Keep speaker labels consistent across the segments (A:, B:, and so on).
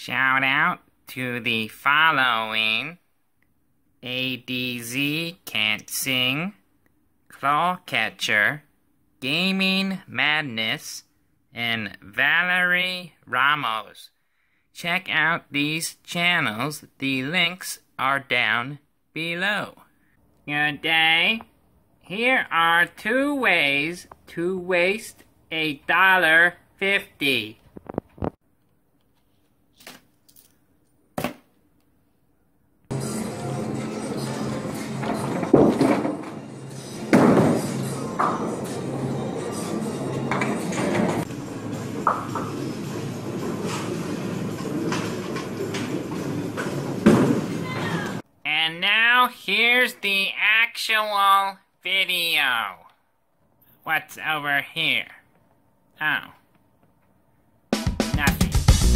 A: Shout out to the following: ADZ Can't Sing, Clawcatcher, Gaming Madness, and Valerie Ramos. Check out these channels. The links are down below. Good day. Here are 2 ways to waste $1.50. And now here's the actual video. What's over here? Oh. Nothing.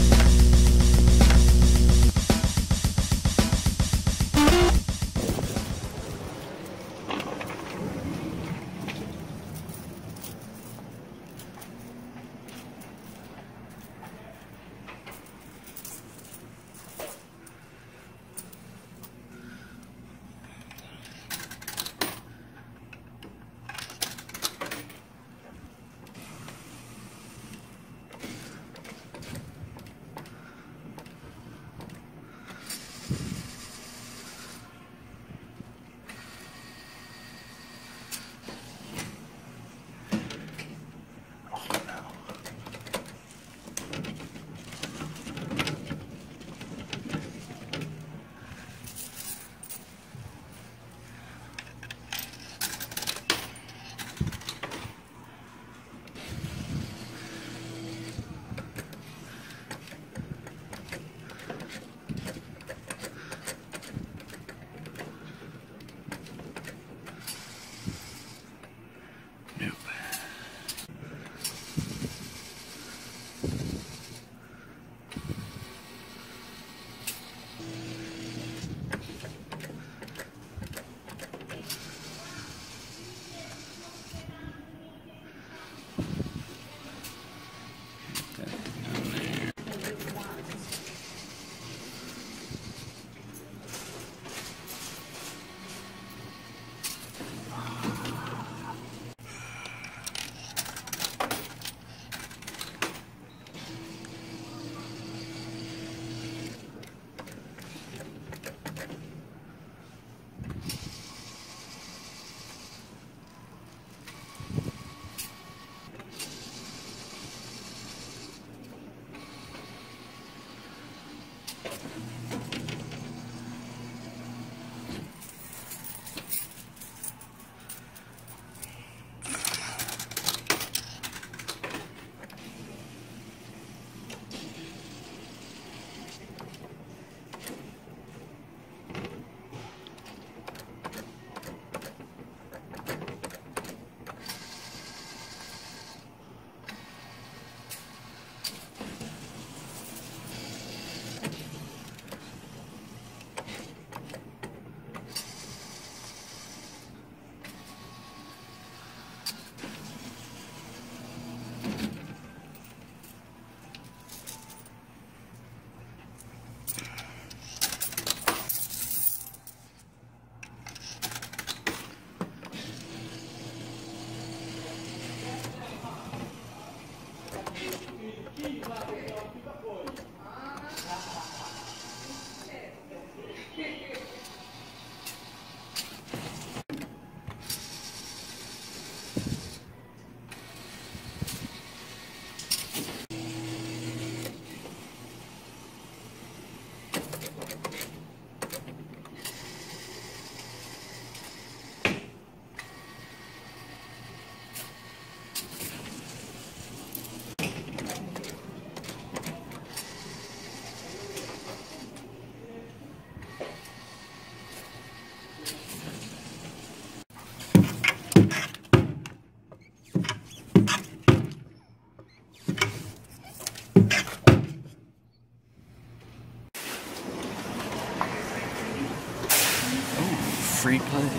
B: Free play.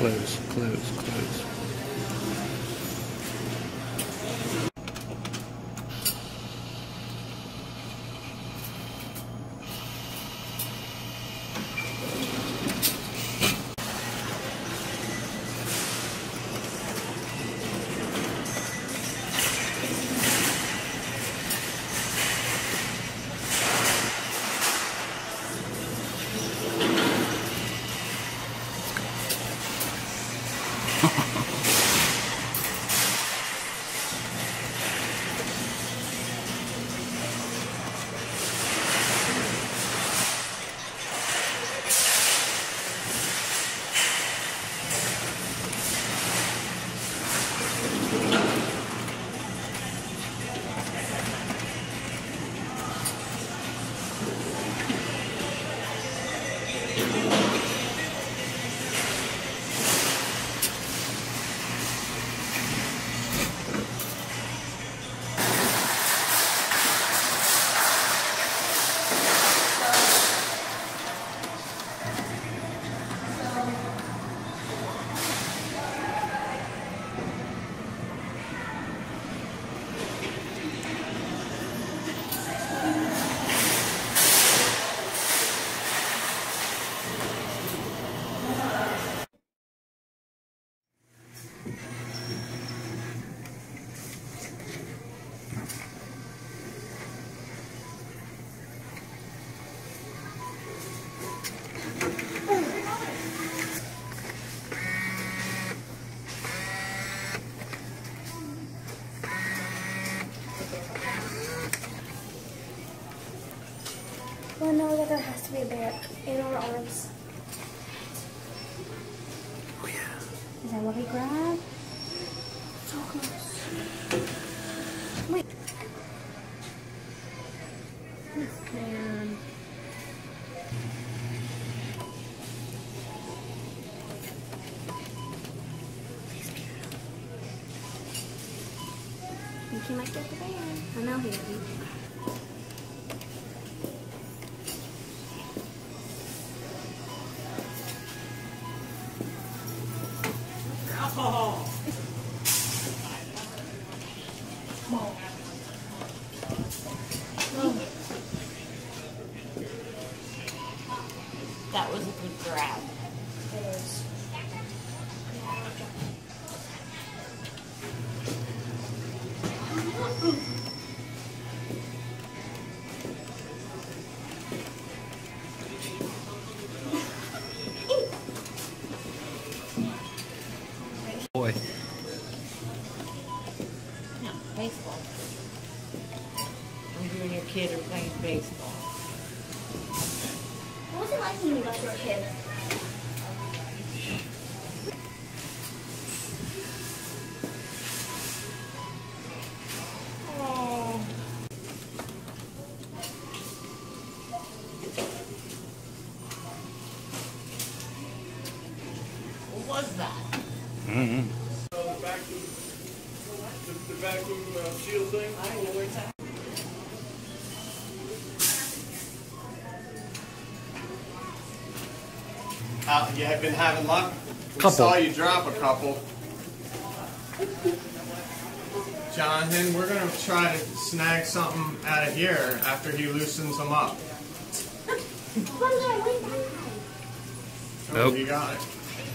B: close, close, close.
C: Well, no, that there has to be a bear in our arms.
B: Oh yeah.
C: Is that what we grabbed? So close. Wait. Man. I think he might get the bear. I know he didn't.
D: That was a good grab.
C: It is.
B: Boy.
D: No, baseball. When you and your kid are playing baseball.
C: What was it like when you guys were a kid?
D: Oh. What was that?
B: Mm-hmm.
E: The vacuum seal thing?
D: I don't know where it's at.
E: You have been having luck? We
B: Couple.
E: saw you drop a couple. Jonathan, we're going to try to snag something out of here after he loosens them up. Oh,
B: Nope.
E: you got it.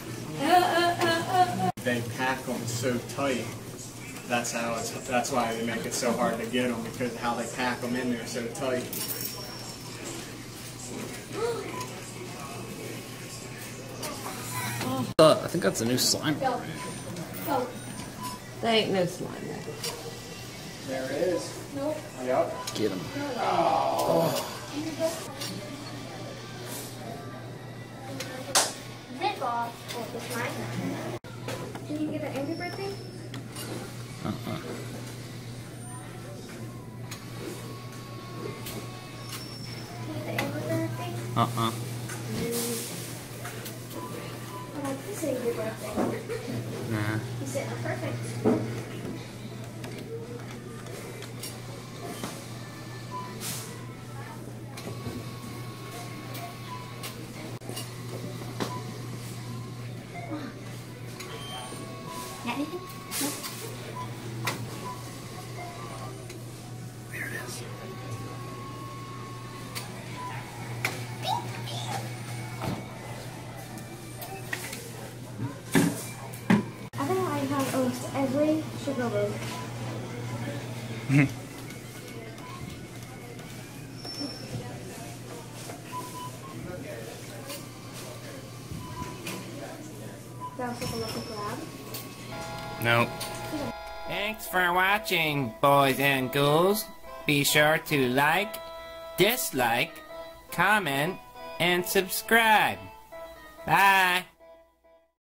E: They pack them so tight. That's why they make it so hard to get them, because how they pack them in there so tight.
B: I think that's a new slime.
C: Go. Go.
D: There ain't no slime there.
E: There it is.
C: Nope.
E: Yep.
B: Get him.
C: Zip off. Oh, it's mine. Can you get an Angry Bird thing?
B: Uh-uh.
C: Can you get the Angry Bird thing?
B: Uh-uh.
C: I like this Angry Bird thing.
B: Nah.
C: You said perfect. Got anything? No.
B: There it is.
C: I think I have almost every sugarloaf. That was like a local grab.
A: Nope. Thanks for watching, boys and ghouls. Be sure to like, dislike, comment, and subscribe. Bye.